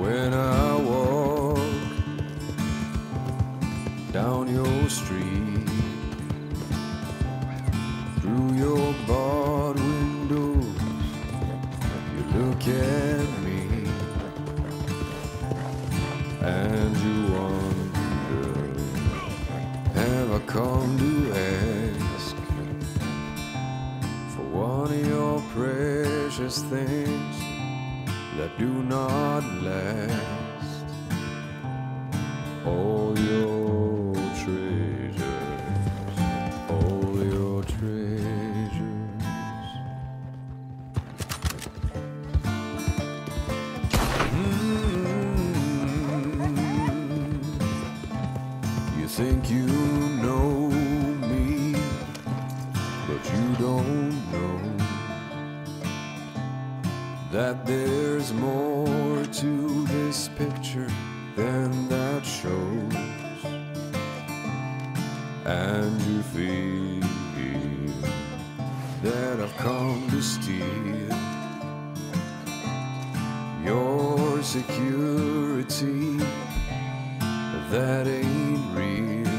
when I walk down your street, through your barred windows, you look at me and you wonder, have I come to ask for one of your precious things that do not last? All your treasures, all your treasures. You think you know me, but you don't know that there's more to this picture than that shows. And you feel that I've come to steal your security. That ain't real.